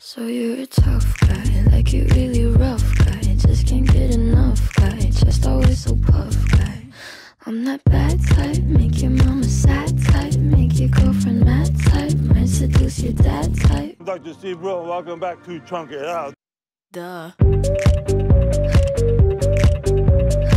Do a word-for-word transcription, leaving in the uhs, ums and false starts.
So you're a tough guy, like you really rough guy. Just can't get enough guy, just always so puff guy. I'm that bad type, make your mama sad type, make your girlfriend mad type, might seduce your dad type. Doctor Steve Bro, welcome back to Chunk It Out. Duh.